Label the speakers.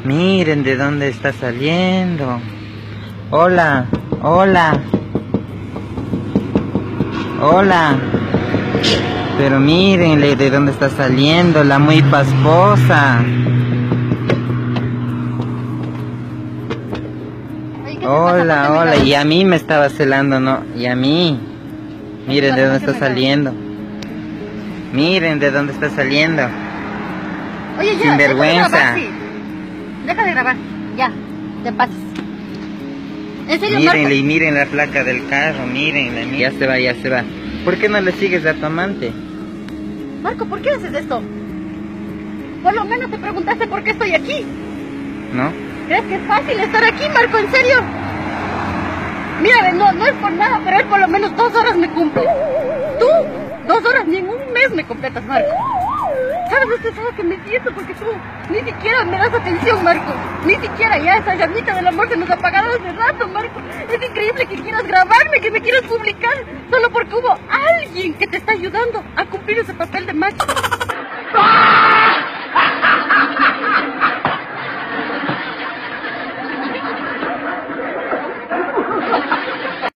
Speaker 1: Miren de dónde está saliendo. Hola, hola. Hola. Pero mírenle de dónde está saliendo la muy pasposa. Hola, hola. Y a mí me estaba celando, ¿no? Y a mí. Miren de dónde está saliendo. Miren de dónde está saliendo.
Speaker 2: Oye, ya,
Speaker 1: sin vergüenza.
Speaker 2: Deja de grabar, ya, te pases. ¿En serio,
Speaker 1: Mírenle
Speaker 2: Marco?
Speaker 1: y miren la placa del carro, mírenle. Ya se va, ya se va. ¿Por qué no le sigues a tu amante?
Speaker 2: Marco, ¿por qué haces esto? Por lo menos te preguntaste por qué estoy aquí.
Speaker 1: ¿No?
Speaker 2: ¿Crees que es fácil estar aquí, Marco? ¿En serio? Mira, no es por nada, pero él por lo menos 2 horas me cumple. Tú, 2 horas ni en un mes me completas, Marco. ¿Sabes lo estresado que me siento? Porque tú ni siquiera me das atención, Marco. Ni siquiera ya esa llamita del amor se nos ha apagado hace rato, Marco. Es increíble que quieras grabarme, que me quieras publicar, solo porque hubo alguien que te está ayudando a cumplir ese papel de macho.